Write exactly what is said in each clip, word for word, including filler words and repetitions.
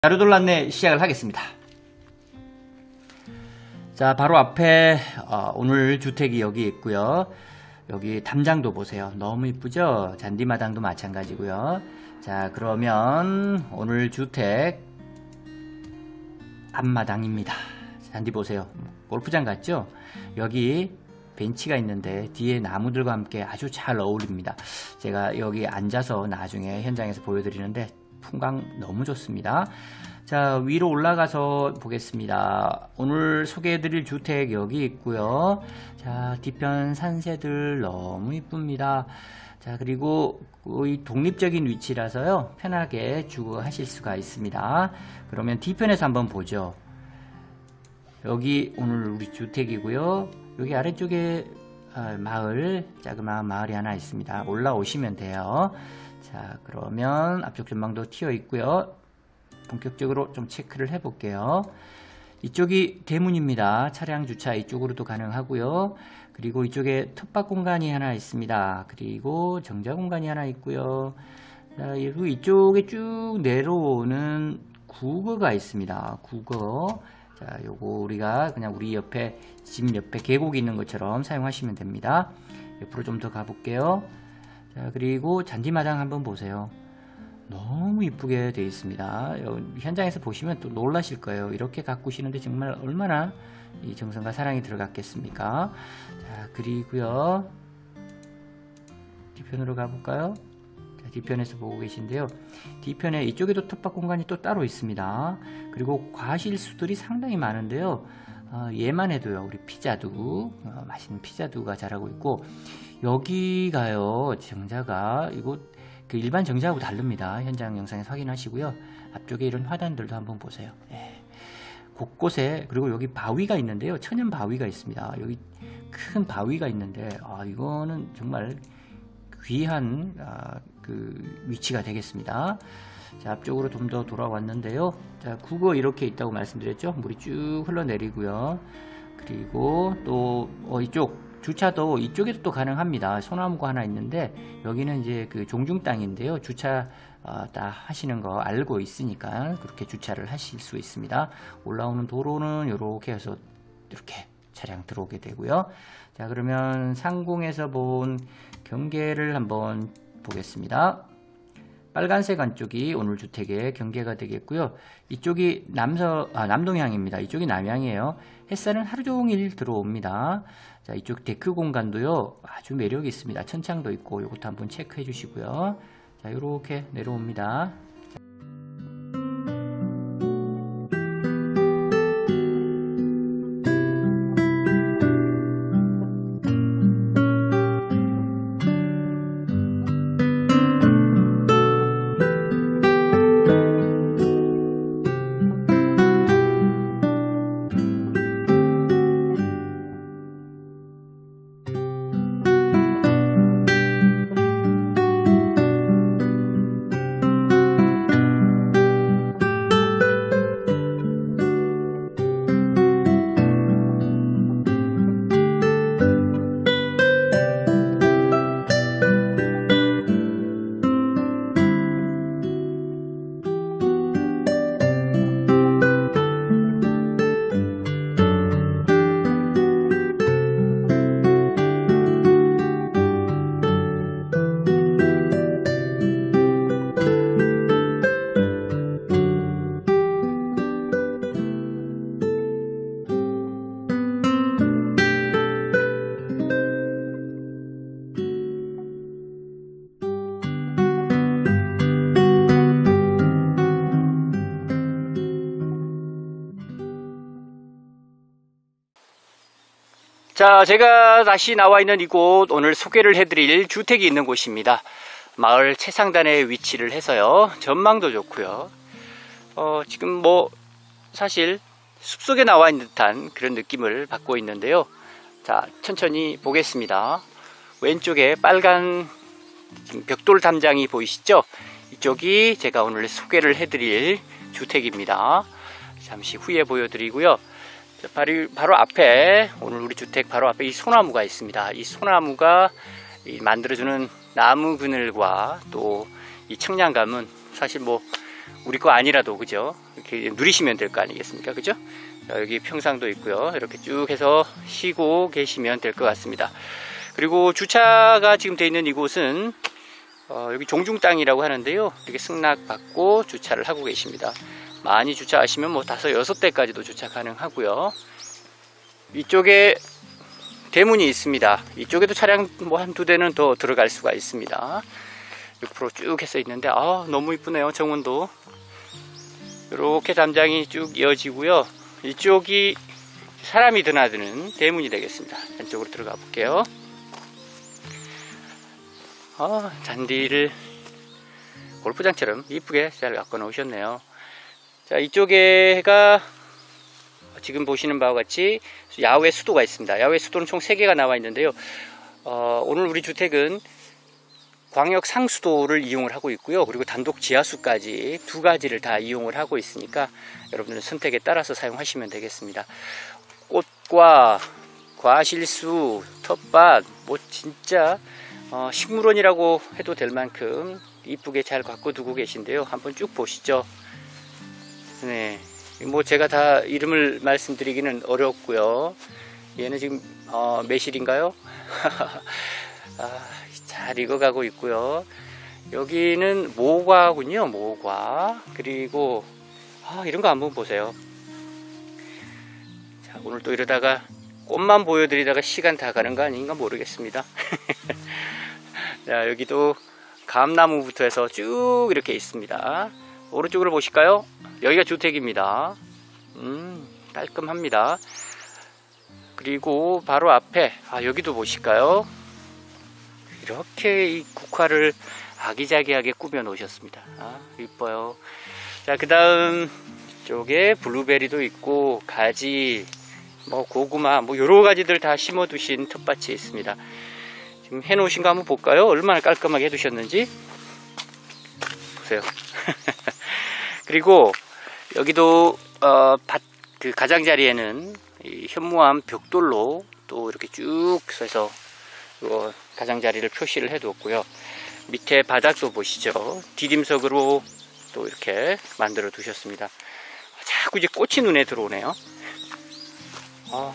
자료돌 안내 시작을 하겠습니다. 자, 바로 앞에 어, 오늘 주택이 여기 있고요. 여기 담장도 보세요. 너무 이쁘죠? 잔디마당도 마찬가지고요. 자, 그러면 오늘 주택 앞마당입니다. 잔디 보세요. 골프장 같죠? 여기 벤치가 있는데 뒤에 나무들과 함께 아주 잘 어울립니다. 제가 여기 앉아서 나중에 현장에서 보여드리는데 풍광 너무 좋습니다. 자, 위로 올라가서 보겠습니다. 오늘 소개해드릴 주택 여기 있고요. 자, 뒤편 산새들 너무 이쁩니다. 자, 그리고 거의 독립적인 위치라서요, 편하게 주거하실 수가 있습니다. 그러면 뒤편에서 한번 보죠. 여기 오늘 우리 주택이고요. 여기 아래쪽에 마을, 자그마한 마을이 하나 있습니다. 올라오시면 돼요. 자, 그러면 앞쪽 전망도 튀어 있고요. 본격적으로 좀 체크를 해 볼게요. 이쪽이 대문입니다. 차량 주차 이쪽으로도 가능하고요. 그리고 이쪽에 텃밭 공간이 하나 있습니다. 그리고 정자 공간이 하나 있고요. 자, 그리고 이쪽에 쭉 내려오는 국어가 있습니다. 국어. 자, 요거 우리가 그냥 우리 옆에 집 옆에 계곡이 있는 것처럼 사용하시면 됩니다. 옆으로 좀 더 가볼게요. 자, 그리고 잔디마당 한번 보세요. 너무 이쁘게 되어 있습니다. 현장에서 보시면 또 놀라실 거예요. 이렇게 가꾸시는데 정말 얼마나 이 정성과 사랑이 들어갔겠습니까? 자, 그리고요, 뒤편으로 가볼까요? 자, 뒤편에서 보고 계신데요. 뒤편에 이쪽에도 텃밭 공간이 또 따로 있습니다. 그리고 과실수들이 상당히 많은데요. 어, 얘만 해도요, 우리 피자두, 어, 맛있는 피자두가 자라고 있고, 여기가요, 정자가 이곳 그 일반 정자하고 다릅니다. 현장 영상에서 확인하시고요. 앞쪽에 이런 화단들도 한번 보세요. 예. 곳곳에, 그리고 여기 바위가 있는데요. 천연 바위가 있습니다. 여기 큰 바위가 있는데, 아, 이거는 정말 귀한 아, 그 위치가 되겠습니다. 자, 앞쪽으로 좀 더 돌아왔는데요. 자, 국어 이렇게 있다고 말씀드렸죠. 물이 쭉 흘러내리고요. 그리고 또 어, 이쪽 주차도 이쪽에도 또 가능합니다. 소나무가 하나 있는데 여기는 이제 그 종중 땅인데요. 주차 어, 다 하시는 거 알고 있으니까 그렇게 주차를 하실 수 있습니다. 올라오는 도로는 이렇게 해서 이렇게 차량 들어오게 되고요. 자, 그러면 상공에서 본 경계를 한번 보겠습니다. 빨간색 안쪽이 오늘 주택의 경계가 되겠고요. 이쪽이 남서, 아, 남동향입니다. 이쪽이 남향이에요. 햇살은 하루 종일 들어옵니다. 자, 이쪽 데크 공간도요, 아주 매력이 있습니다. 천창도 있고, 이것도 한번 체크해 주시고요. 자, 이렇게 내려옵니다. 자, 제가 다시 나와 있는 이곳, 오늘 소개를 해드릴 주택이 있는 곳입니다. 마을 최상단에 위치를 해서요, 전망도 좋고요. 어, 지금 뭐 사실 숲속에 나와 있는 듯한 그런 느낌을 받고 있는데요. 자, 천천히 보겠습니다. 왼쪽에 빨간 벽돌 담장이 보이시죠? 이쪽이 제가 오늘 소개를 해드릴 주택입니다. 잠시 후에 보여드리고요. 바로, 바로 앞에, 오늘 우리 주택 바로 앞에 이 소나무가 있습니다. 이 소나무가 만들어주는 나무 그늘과 또 이 청량감은 사실 뭐 우리 거 아니라도 그죠? 이렇게 누리시면 될 거 아니겠습니까? 그죠? 자, 여기 평상도 있고요. 이렇게 쭉 해서 쉬고 계시면 될 것 같습니다. 그리고 주차가 지금 되어 있는 이곳은 어, 여기 종중 땅이라고 하는데요. 이렇게 승낙 받고 주차를 하고 계십니다. 많이 주차하시면 뭐 다섯 여섯 대까지도 주차 가능하고요. 이쪽에 대문이 있습니다. 이쪽에도 차량 뭐 한두 대는 더 들어갈 수가 있습니다. 옆으로 쭉 해서 있는데 아 너무 이쁘네요. 정문도 이렇게 담장이 쭉 이어지고요. 이쪽이 사람이 드나드는 대문이 되겠습니다. 안쪽으로 들어가 볼게요. 아, 잔디를 골프장처럼 이쁘게 잘 갖고 놓으셨네요. 자, 이쪽에가 지금 보시는 바와 같이 야외 수도가 있습니다. 야외 수도는 총 세 개가 나와 있는데요. 어, 오늘 우리 주택은 광역 상수도를 이용을 하고 있고요. 그리고 단독 지하수까지 두 가지를 다 이용을 하고 있으니까 여러분들 선택에 따라서 사용하시면 되겠습니다. 꽃과 과실수, 텃밭, 뭐 진짜 어, 식물원이라고 해도 될 만큼 이쁘게 잘 갖고 두고 계신데요. 한번 쭉 보시죠. 네, 뭐 제가 다 이름을 말씀드리기는 어렵고요. 얘는 지금 어, 매실인가요? 아, 잘 익어가고 있고요. 여기는 모과군요. 모과. 그리고 아, 이런 거 한번 보세요. 자, 오늘 또 이러다가 꽃만 보여드리다가 시간 다 가는 거 아닌가 모르겠습니다. 자, 여기도 감나무부터 해서 쭉 이렇게 있습니다. 오른쪽으로 보실까요? 여기가 주택입니다. 음, 깔끔합니다. 그리고 바로 앞에 아, 여기도 보실까요? 이렇게 이 국화를 아기자기하게 꾸며 놓으셨습니다. 아, 이뻐요. 자, 그 다음 쪽에 블루베리도 있고 가지, 뭐 고구마, 뭐 여러 가지들 다 심어 두신 텃밭이 있습니다. 지금 해 놓으신 거 한번 볼까요? 얼마나 깔끔하게 해 두셨는지 보세요. 그리고 여기도 어, 밭, 그 가장자리에는 이 현무암 벽돌로 또 이렇게 쭉 해서 어, 가장자리를 표시를 해 두었고요. 밑에 바닥도 보시죠. 디딤석으로 또 이렇게 만들어 두셨습니다. 자꾸 이제 꽃이 눈에 들어오네요. 아,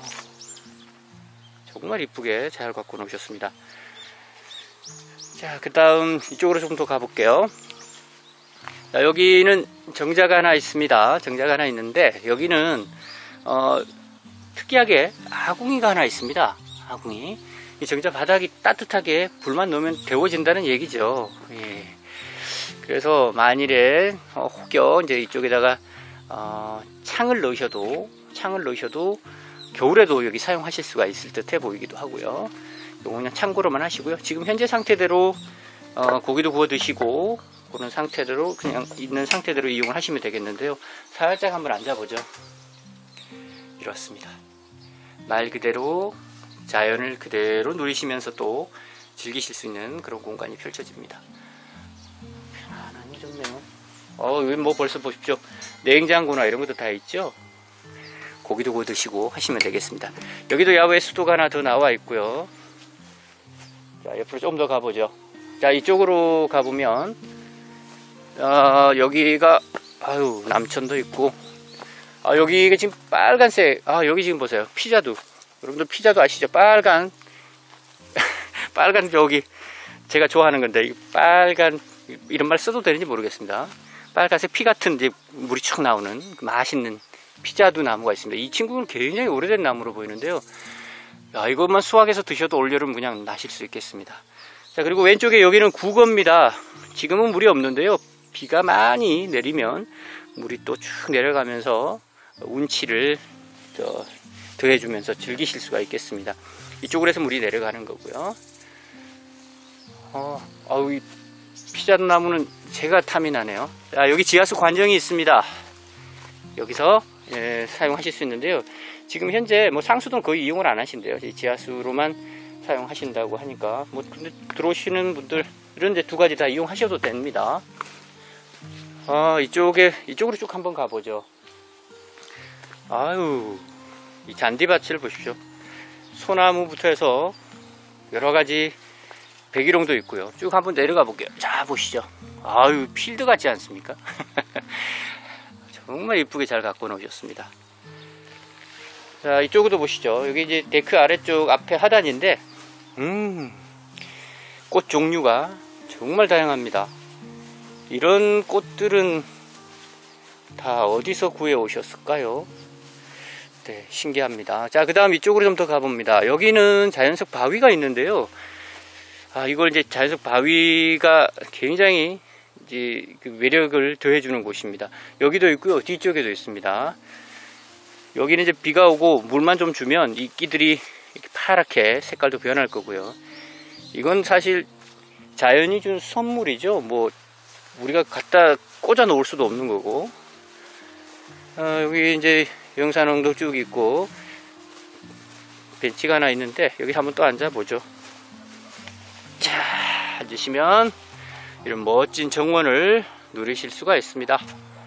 정말 이쁘게 잘 갖고 놓으셨습니다. 자, 그 다음 이쪽으로 좀 더 가볼게요. 자, 여기는 정자가 하나 있습니다. 정자가 하나 있는데 여기는 어, 특이하게 아궁이가 하나 있습니다. 아궁이. 이 정자 바닥이 따뜻하게 불만 넣으면 데워진다는 얘기죠. 예. 그래서 만일에 어, 혹여 이제 이쪽에다가 어, 창을 넣으셔도 창을 넣으셔도 겨울에도 여기 사용하실 수가 있을 듯해 보이기도 하고요. 이거 그냥 참고로만 하시고요. 지금 현재 상태대로 어, 고기도 구워 드시고 그런 상태대로 그냥 있는 상태대로 이용을 하시면 되겠는데요. 살짝 한번 앉아보죠. 이렇습니다. 말 그대로 자연을 그대로 누리시면서 또 즐기실 수 있는 그런 공간이 펼쳐집니다. 편안하니 좋네요. 어, 여기 뭐 벌써 보십시오. 냉장고나 이런 것도 다 있죠. 고기도 구워 드시고 하시면 되겠습니다. 여기도 야외 수도가 하나 더 나와 있고요. 자, 옆으로 좀 더 가보죠. 자, 이쪽으로 가보면 어, 여기가 아유 남천도 있고 아, 여기가 지금 빨간색 아, 여기 지금 보세요. 피자도 여러분들 피자도 아시죠? 빨간 빨간 여기 제가 좋아하는 건데 빨간 이런 말 써도 되는지 모르겠습니다. 빨간색 피 같은 이제 물이 쭉 나오는 맛있는 피자두 나무가 있습니다. 이 친구는 굉장히 오래된 나무로 보이는데요. 야, 이것만 수확해서 드셔도 올여름 그냥 나실 수 있겠습니다. 자, 그리고 왼쪽에 여기는 국어입니다. 지금은 물이 없는데요. 비가 많이 내리면 물이 또 쭉 내려가면서 운치를 저 더해주면서 즐기실 수가 있겠습니다. 이쪽으로 해서 물이 내려가는 거고요. 어, 아우, 이 피자두 나무는 제가 탐이 나네요. 자, 여기 지하수 관정이 있습니다. 여기서 예, 사용하실 수 있는데요. 지금 현재 뭐 상수도는 거의 이용을 안 하신대요. 지하수로만 사용하신다고 하니까 뭐 근데 들어오시는 분들은 이제 두 가지 다 이용하셔도 됩니다. 아, 이쪽에 이쪽으로 쭉 한번 가보죠. 아유, 이 잔디밭을 보십시오. 소나무부터 해서 여러 가지 백일홍도 있고요. 쭉 한번 내려가 볼게요. 자, 보시죠. 아유, 필드 같지 않습니까? 정말 이쁘게 잘 갖고 놓으셨습니다. 자, 이쪽으로 보시죠. 여기 이제 데크 아래쪽 앞에 하단인데, 음, 꽃 종류가 정말 다양합니다. 이런 꽃들은 다 어디서 구해 오셨을까요? 네, 신기합니다. 자, 그 다음 이쪽으로 좀 더 가봅니다. 여기는 자연석 바위가 있는데요. 아, 이걸 이제 자연석 바위가 굉장히 이제 그 매력을 더해주는 곳입니다. 여기도 있고요. 뒤쪽에도 있습니다. 여기는 이제 비가 오고 물만 좀 주면 이끼들이 이렇게 파랗게 색깔도 변할 거고요. 이건 사실 자연이 준 선물이죠. 뭐 우리가 갖다 꽂아 놓을 수도 없는 거고. 어, 여기 이제 영산홍도 쭉 있고 벤치가 하나 있는데 여기 한번 또 앉아 보죠. 자, 앉으시면 이런 멋진 정원을 누리실 수가 있습니다.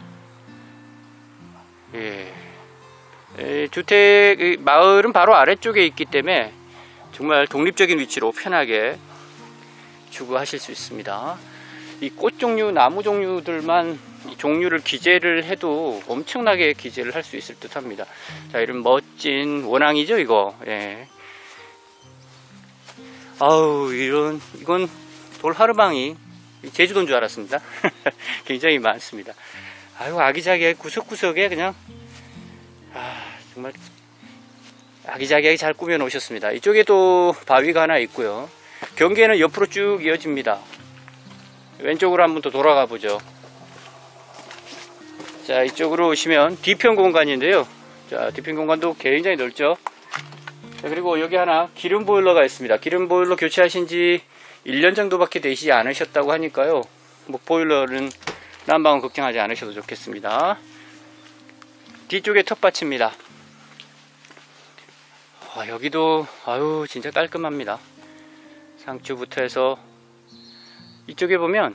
예. 예, 주택 마을은 바로 아래쪽에 있기 때문에 정말 독립적인 위치로 편하게 주거하실 수 있습니다. 이 꽃 종류, 나무 종류들만 종류를 기재를 해도 엄청나게 기재를 할 수 있을 듯 합니다. 자, 이런 멋진 원앙이죠, 이거. 예. 아우, 이런, 이건 돌하르방이 제주도인 줄 알았습니다. 굉장히 많습니다. 아유, 아기자기하게 구석구석에 그냥, 아, 정말 아기자기하게 잘 꾸며 놓으셨습니다. 이쪽에도 바위가 하나 있고요. 경계는 옆으로 쭉 이어집니다. 왼쪽으로 한번 더 돌아가 보죠. 자, 이쪽으로 오시면 뒤편 공간인데요. 자, 뒤편 공간도 굉장히 넓죠. 자, 그리고 여기 하나 기름 보일러가 있습니다. 기름 보일러 교체하신 지 일 년 정도밖에 되시지 않으셨다고 하니까요. 뭐 보일러는 난방은 걱정하지 않으셔도 좋겠습니다. 뒤쪽에 텃밭입니다. 아, 여기도 아유 진짜 깔끔합니다. 상추부터 해서 이쪽에 보면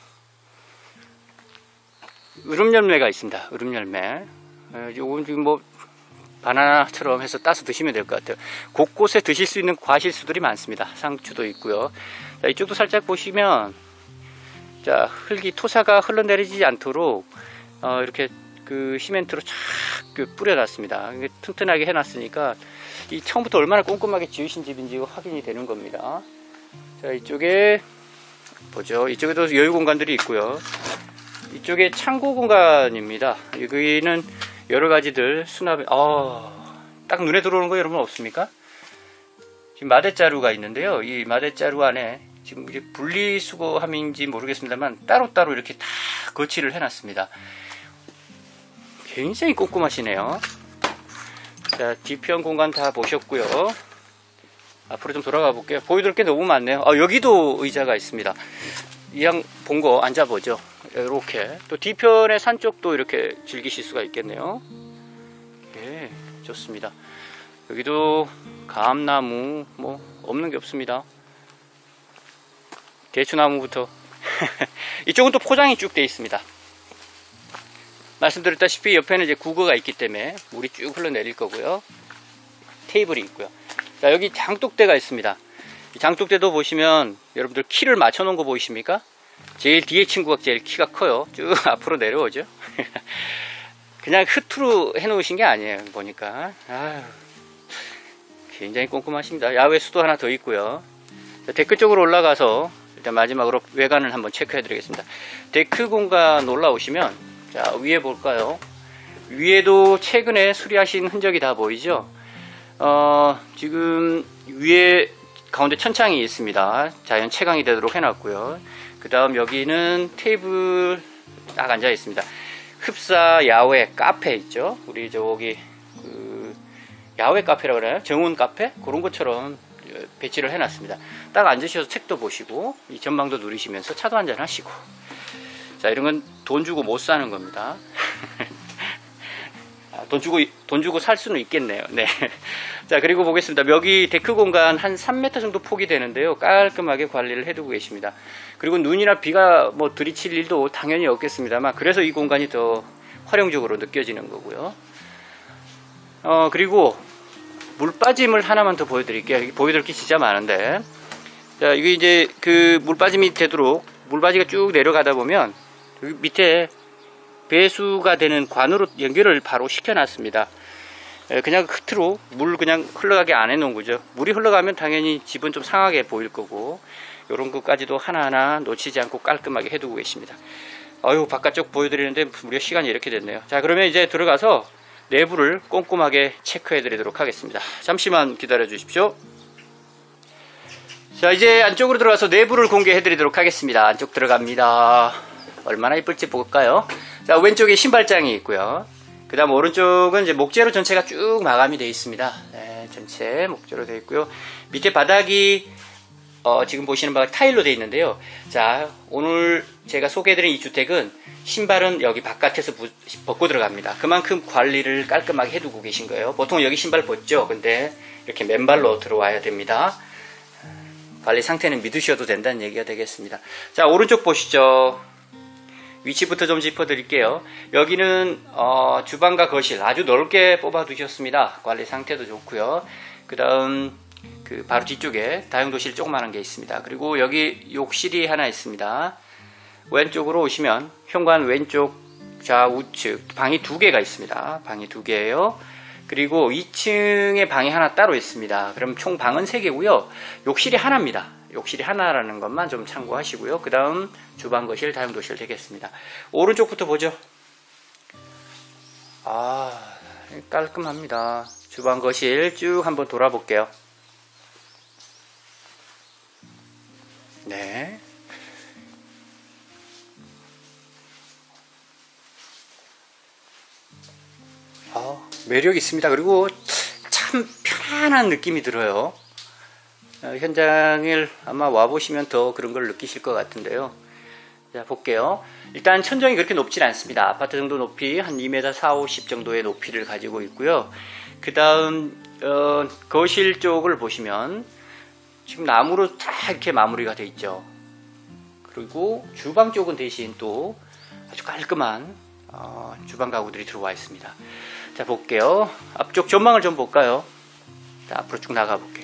으름열매가 있습니다. 으름열매. 요건 지금 뭐 바나나처럼 해서 따서 드시면 될 것 같아요. 곳곳에 드실 수 있는 과실수들이 많습니다. 상추도 있고요. 자, 이쪽도 살짝 보시면 자, 흙이 토사가 흘러내리지 않도록 어, 이렇게 그 시멘트로 쫙 그 뿌려놨습니다. 튼튼하게 해놨으니까 이 처음부터 얼마나 꼼꼼하게 지으신 집인지 확인이 되는 겁니다. 자, 이쪽에 보죠. 이쪽에도 여유 공간들이 있고요. 이쪽에 창고 공간입니다. 여기는 여러 가지들 수납, 어, 딱 눈에 들어오는 거 여러분 없습니까? 지금 마대자루가 있는데요. 이 마대자루 안에 지금 이제 분리수거함인지 모르겠습니다만 따로따로 이렇게 다 거치를 해놨습니다. 굉장히 꼼꼼하시네요. 자, 뒤편 공간 다 보셨고요. 앞으로 좀 돌아가 볼게요. 보여드릴 게 너무 많네요. 아, 여기도 의자가 있습니다. 이왕 본 거 앉아보죠. 이렇게 또 뒤편의 산 쪽도 이렇게 즐기실 수가 있겠네요. 예, 좋습니다. 여기도 감나무 뭐 없는 게 없습니다. 대추나무부터 이쪽은 또 포장이 쭉 되어 있습니다. 말씀드렸다시피 옆에는 이제 구거가 있기 때문에 물이 쭉 흘러내릴 거고요. 테이블이 있고요. 자, 여기 장독대가 있습니다. 이 장독대도 보시면 여러분들 키를 맞춰 놓은 거 보이십니까? 제일 뒤에 친구가 제일 키가 커요. 쭉 앞으로 내려오죠. 그냥 흐트로 해 놓으신 게 아니에요. 보니까 아유, 굉장히 꼼꼼하십니다. 야외 수도 하나 더 있고요. 자, 데크 쪽으로 올라가서 일단 마지막으로 외관을 한번 체크해 드리겠습니다. 데크 공간 올라오시면 자, 위에 볼까요? 위에도 최근에 수리하신 흔적이 다 보이죠? 어, 지금 위에 가운데 천창이 있습니다. 자연 채광이 되도록 해놨고요. 그 다음 여기는 테이블 딱 앉아 있습니다. 흡사 야외 카페 있죠? 우리 저기 그 야외 카페라고 그래요? 정원 카페? 그런 것처럼 배치를 해놨습니다. 딱 앉으셔서 책도 보시고 이 전망도 누리시면서 차도 한잔 하시고. 자, 이런 건 돈 주고 못 사는 겁니다. 아, 돈 주고 돈 주고 살 수는 있겠네요. 네. 자, 그리고 보겠습니다. 여기 데크 공간 한 삼 미터 정도 폭이 되는데요. 깔끔하게 관리를 해두고 계십니다. 그리고 눈이나 비가 뭐 들이칠 일도 당연히 없겠습니다만 그래서 이 공간이 더 활용적으로 느껴지는 거고요. 어, 그리고 물 빠짐을 하나만 더 보여드릴게요. 보여드릴 게 진짜 많은데 자, 이게 이제 그 물빠짐이 되도록 물바지가 쭉 내려가다 보면 여기 밑에 배수가 되는 관으로 연결을 바로 시켜놨습니다. 그냥 흐트로 물 그냥 흘러가게 안 해놓은 거죠. 물이 흘러가면 당연히 집은 좀 상하게 보일 거고, 이런 것까지도 하나하나 놓치지 않고 깔끔하게 해두고 계십니다. 아유, 바깥쪽 보여드리는데 무려 시간이 이렇게 됐네요. 자, 그러면 이제 들어가서 내부를 꼼꼼하게 체크해 드리도록 하겠습니다. 잠시만 기다려 주십시오. 자, 이제 안쪽으로 들어가서 내부를 공개해 드리도록 하겠습니다. 안쪽 들어갑니다. 얼마나 이쁠지 볼까요? 자, 왼쪽에 신발장이 있고요. 그 다음 오른쪽은 이제 목재로 전체가 쭉 마감이 되어 있습니다. 네, 전체 목재로 되어 있고요. 밑에 바닥이 어, 지금 보시는 바가 타일로 되어 있는데요. 자, 오늘 제가 소개해드린 이 주택은 신발은 여기 바깥에서 부, 벗고 들어갑니다. 그만큼 관리를 깔끔하게 해두고 계신 거예요. 보통 여기 신발 벗죠. 근데 이렇게 맨발로 들어와야 됩니다. 관리 상태는 믿으셔도 된다는 얘기가 되겠습니다. 자, 오른쪽 보시죠. 위치부터 좀 짚어드릴게요. 여기는 어, 주방과 거실 아주 넓게 뽑아 두셨습니다. 관리 상태도 좋고요. 그 다음 그 바로 뒤쪽에 다용도실 조그마한 게 있습니다. 그리고 여기 욕실이 하나 있습니다. 왼쪽으로 오시면 현관 왼쪽 좌우측 방이 두 개가 있습니다. 방이 두 개예요. 그리고 이 층에 방이 하나 따로 있습니다. 그럼 총 방은 세 개고요. 욕실이 하나입니다. 욕실이 하나라는 것만 좀 참고하시고요. 그 다음 주방, 거실, 다용도실 되겠습니다. 오른쪽부터 보죠. 아, 깔끔합니다. 주방, 거실 쭉 한번 돌아볼게요. 네. 아, 매력 있습니다. 그리고 참 편안한 느낌이 들어요. 어, 현장을 아마 와보시면 더 그런 걸 느끼실 것 같은데요. 자, 볼게요. 일단 천정이 그렇게 높진 않습니다. 아파트 정도 높이 한 이 미터 사오십 정도의 높이를 가지고 있고요. 그 다음 어, 거실 쪽을 보시면 지금 나무로 다 이렇게 마무리가 되어 있죠. 그리고 주방 쪽은 대신 또 아주 깔끔한 어, 주방 가구들이 들어와 있습니다. 자, 볼게요. 앞쪽 전망을 좀 볼까요? 자, 앞으로 쭉 나가 볼게요.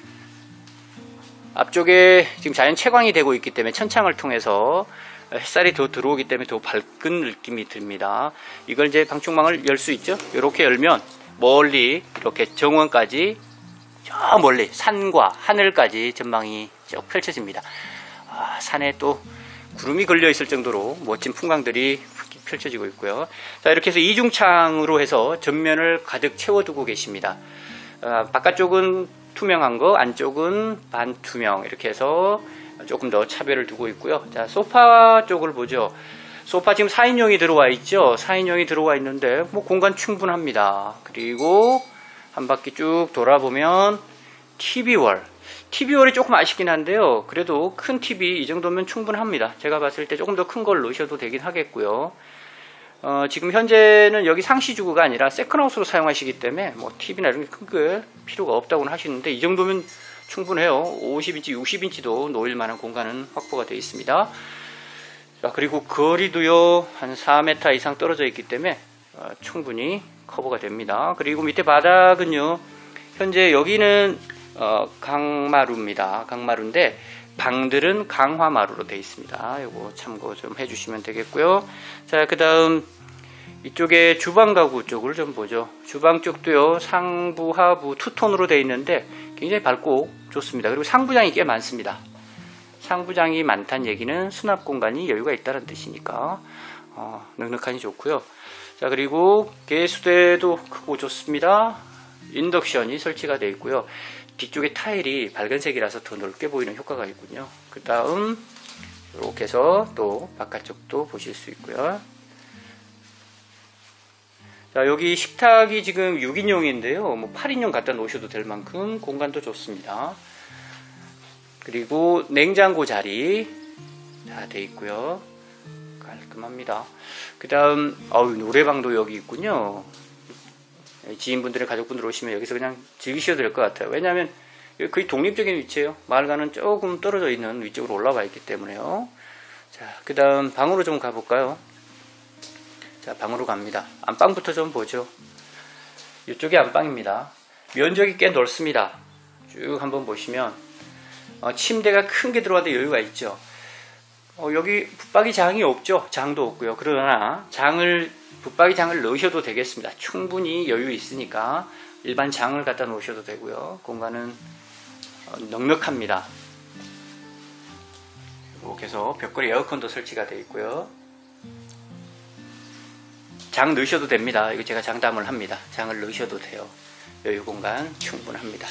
앞쪽에 지금 자연 채광이 되고 있기 때문에 천창을 통해서 햇살이 더 들어오기 때문에 더 밝은 느낌이 듭니다. 이걸 이제 방충망을 열 수 있죠. 이렇게 열면 멀리 이렇게 정원까지 저 멀리 산과 하늘까지 전망이 쭉 펼쳐집니다. 아, 산에 또 구름이 걸려 있을 정도로 멋진 풍광들이 펼쳐지고 있고요. 자, 이렇게 해서 이중창으로 해서 전면을 가득 채워두고 계십니다. 아, 바깥쪽은 투명한 거, 안쪽은 반투명, 이렇게 해서 조금 더 차별을 두고 있고요. 자, 소파 쪽을 보죠. 소파 지금 사 인용이 들어와 있죠. 사 인용이 들어와 있는데 뭐 공간 충분합니다. 그리고 한 바퀴 쭉 돌아보면 티비월. 티비월이 조금 아쉽긴 한데요. 그래도 큰 티비 이 정도면 충분합니다. 제가 봤을 때 조금 더 큰 걸 넣으셔도 되긴 하겠고요. 어, 지금 현재는 여기 상시주구가 아니라 세컨하우스로 사용하시기 때문에 뭐 티비나 이런 게 큰 게 필요가 없다고는 하시는데 이 정도면 충분해요. 오십 인치, 육십 인치도 놓일 만한 공간은 확보가 되어 있습니다. 자, 그리고 거리도요 한 사 미터 이상 떨어져 있기 때문에 어, 충분히 커버가 됩니다. 그리고 밑에 바닥은요, 현재 여기는 어, 강마루입니다. 강마루인데 방들은 강화마루로 되어 있습니다. 이거 참고 좀 해주시면 되겠고요. 자, 그 다음 이쪽에 주방 가구 쪽을 좀 보죠. 주방 쪽도요 상부 하부 투톤으로 되어 있는데 굉장히 밝고 좋습니다. 그리고 상부장이 꽤 많습니다. 상부장이 많다는 얘기는 수납 공간이 여유가 있다는 뜻이니까 어, 넉넉하니 좋고요. 자, 그리고 개수대도 크고 좋습니다. 인덕션이 설치가 되어 있고요. 뒤쪽에 타일이 밝은색이라서 더 넓게 보이는 효과가 있군요. 그 다음 이렇게 해서 또 바깥쪽도 보실 수 있고요. 자, 여기 식탁이 지금 육 인용인데요 뭐 팔 인용 갖다 놓으셔도 될 만큼 공간도 좋습니다. 그리고 냉장고 자리 다 돼 있고요. 깔끔합니다. 그 다음 어우, 노래방도 여기 있군요. 지인분들의 가족분들 오시면 여기서 그냥 즐기셔도 될 것 같아요. 왜냐하면 거의 독립적인 위치예요. 마을과는 조금 떨어져 있는 위쪽으로 올라와 있기 때문에요. 자, 그 다음 방으로 좀 가볼까요? 자, 방으로 갑니다. 안방부터 좀 보죠. 이쪽이 안방입니다. 면적이 꽤 넓습니다. 쭉 한번 보시면 어, 침대가 큰 게 들어와도 여유가 있죠. 어, 여기 붙박이 장이 없죠. 장도 없고요. 그러나 장을 붙박이 장을 넣으셔도 되겠습니다. 충분히 여유 있으니까 일반 장을 갖다 놓으셔도 되고요. 공간은 어, 넉넉합니다. 이렇게 해서 벽걸이 에어컨도 설치가 되어 있고요. 장 넣으셔도 됩니다. 이거 제가 장담을 합니다. 장을 넣으셔도 돼요. 여유 공간 충분합니다.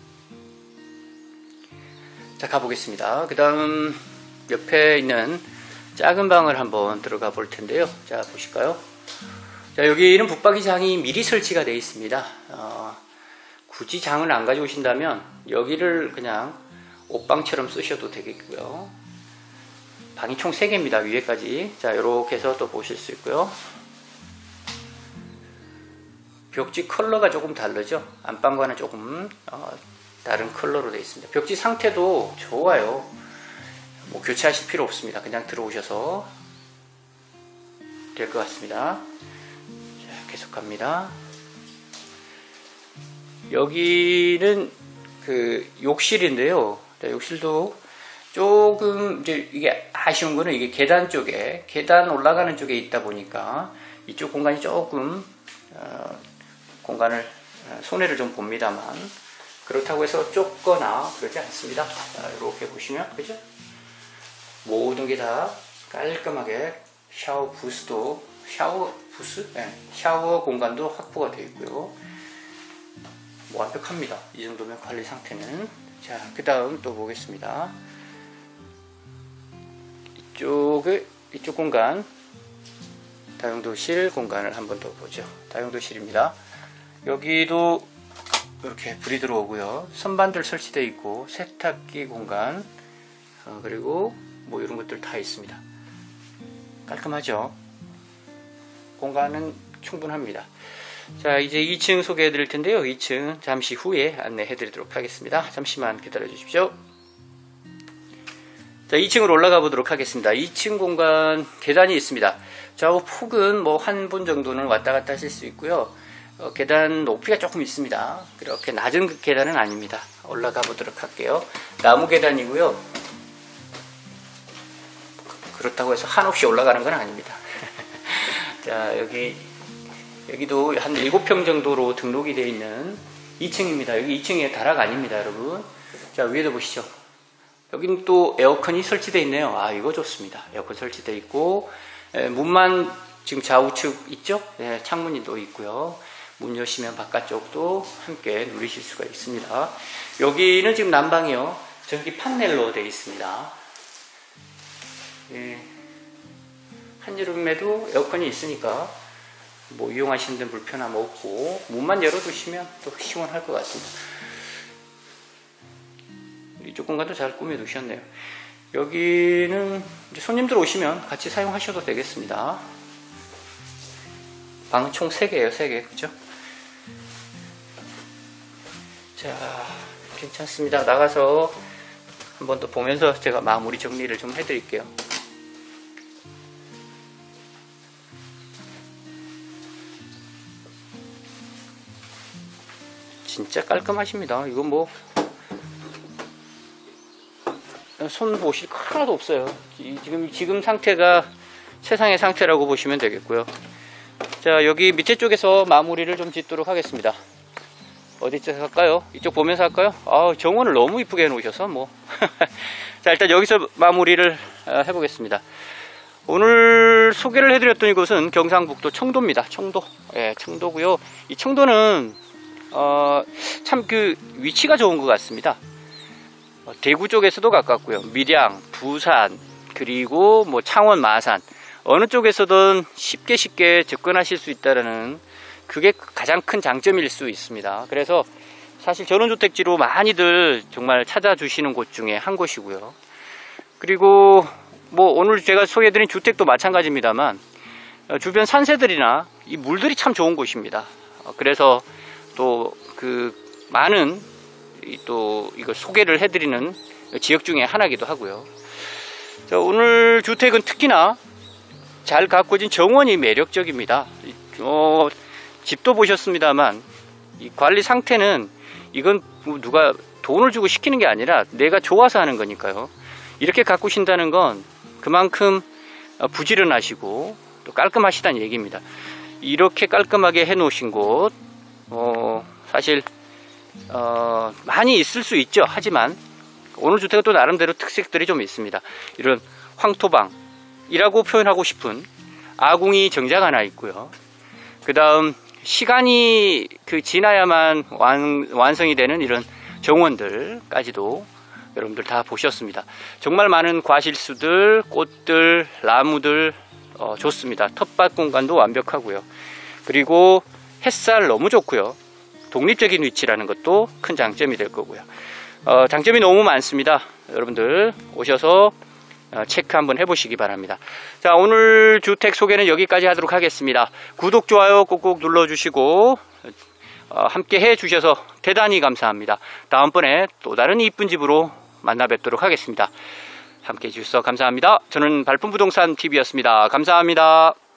자, 가보겠습니다. 그 다음 옆에 있는 작은 방을 한번 들어가 볼 텐데요. 자, 보실까요? 자, 여기는 붙박이 장이 미리 설치가 되어 있습니다. 어, 굳이 장을 안 가져오신다면 여기를 그냥 옷방처럼 쓰셔도 되겠고요. 방이 총 세 개입니다. 위에까지. 자, 이렇게 해서 또 보실 수 있고요. 벽지 컬러가 조금 다르죠. 안방과는 조금 어, 다른 컬러로 되어 있습니다. 벽지 상태도 좋아요. 뭐 교체하실 필요 없습니다. 그냥 들어오셔서 될 것 같습니다. 자, 계속 갑니다. 여기는 그 욕실인데요. 네, 욕실도 조금 이제 이게 아쉬운 거는 이게 계단 쪽에 계단 올라가는 쪽에 있다 보니까 이쪽 공간이 조금 어, 공간을 손해를 좀 봅니다만 그렇다고 해서 좁거나 그러지 않습니다. 자, 이렇게 보시면 그죠? 모든 게 다 깔끔하게 샤워 부스도 샤워 부스? 네, 샤워 공간도 확보가 되어 있고요. 뭐 완벽합니다. 이 정도면 관리 상태는. 자, 그 다음 또 보겠습니다. 이쪽에 이쪽 공간 다용도실 공간을 한번 더 보죠. 다용도실입니다. 여기도 이렇게 불이 들어오고요. 선반들 설치되어 있고 세탁기 공간 어, 그리고 뭐 이런 것들 다 있습니다. 깔끔하죠? 공간은 충분합니다. 자, 이제 이 층 소개해 드릴 텐데요. 이 층 잠시 후에 안내해 드리도록 하겠습니다. 잠시만 기다려 주십시오. 자, 이 층으로 올라가 보도록 하겠습니다. 이 층 공간 계단이 있습니다. 좌우 폭은 뭐 한 분 정도는 왔다 갔다 하실 수 있고요. 어, 계단 높이가 조금 있습니다. 그렇게 낮은 계단은 아닙니다. 올라가 보도록 할게요. 나무 계단이고요. 그렇다고 해서 한없이 올라가는 건 아닙니다. 자, 여기 여기도 한 일곱 평 정도로 등록이 되어 있는 이 층입니다. 여기 이 층에 다락 아닙니다, 여러분. 자, 위에도 보시죠. 여기는 또 에어컨이 설치되어 있네요. 아, 이거 좋습니다. 에어컨 설치되어 있고 에, 문만 지금 좌우측 있죠? 네, 창문이 또 있고요. 문 여시면 바깥쪽도 함께 누리실 수가 있습니다. 여기는 지금 난방이요. 전기 판넬로 되어 있습니다. 예, 한여름에도 에어컨이 있으니까 뭐 이용하시는 데는 불편함 없고 문만 열어두시면 또 시원할 것 같습니다. 이쪽 공간도 잘 꾸며 두셨네요. 여기는 이제 손님들 오시면 같이 사용하셔도 되겠습니다. 방은 총 세 개예요. 세 개. 그죠? 자, 괜찮습니다. 나가서 한번 더 보면서 제가 마무리 정리를 좀 해드릴게요. 진짜 깔끔하십니다. 이건 뭐 손 보실 거 하나도 없어요. 지금 지금 상태가 최상의 상태라고 보시면 되겠고요. 자, 여기 밑에 쪽에서 마무리를 좀 짓도록 하겠습니다. 어디 쪽에서 할까요? 이쪽 보면서 할까요? 아, 정원을 너무 이쁘게 해놓으셔서 뭐. 자, 일단 여기서 마무리를 해보겠습니다. 오늘 소개를 해드렸던 이곳은 경상북도 청도입니다. 청도. 예, 청도고요. 이 청도는 어, 참 그 위치가 좋은 것 같습니다. 어, 대구 쪽에서도 가깝고요. 밀양, 부산, 그리고 뭐 창원, 마산 어느 쪽에서든 쉽게 쉽게 접근하실 수 있다는 그게 가장 큰 장점일 수 있습니다. 그래서 사실 전원주택지로 많이들 정말 찾아주시는 곳 중에 한 곳이고요. 그리고 뭐 오늘 제가 소개해드린 주택도 마찬가지입니다만 어, 주변 산세들이나 이 물들이 참 좋은 곳입니다. 어, 그래서 또 그 많은 또 이거 소개를 해드리는 지역 중에 하나이기도 하고요. 자, 오늘 주택은 특히나 잘 가꾸어진 정원이 매력적입니다. 어, 집도 보셨습니다만 이 관리 상태는 이건 누가 돈을 주고 시키는 게 아니라 내가 좋아서 하는 거니까요. 이렇게 가꾸신다는 건 그만큼 부지런하시고 또 깔끔하시다는 얘기입니다. 이렇게 깔끔하게 해 놓으신 곳 어, 사실 어, 많이 있을 수 있죠. 하지만 오늘 주택은 또 나름대로 특색들이 좀 있습니다. 이런 황토방이라고 표현하고 싶은 아궁이 정자가 하나 있고요. 그 다음 시간이 그 지나야만 완, 완성이 되는 이런 정원들까지도 여러분들 다 보셨습니다. 정말 많은 과실수들, 꽃들, 나무들 어, 좋습니다. 텃밭 공간도 완벽하고요. 그리고 햇살 너무 좋고요. 독립적인 위치라는 것도 큰 장점이 될 거고요. 어, 장점이 너무 많습니다. 여러분들 오셔서 어, 체크 한번 해보시기 바랍니다. 자, 오늘 주택 소개는 여기까지 하도록 하겠습니다. 구독, 좋아요 꼭꼭 눌러주시고 어, 함께 해주셔서 대단히 감사합니다. 다음번에 또 다른 이쁜 집으로 만나 뵙도록 하겠습니다. 함께 해주셔서 감사합니다. 저는 발품부동산 티비였습니다. 감사합니다.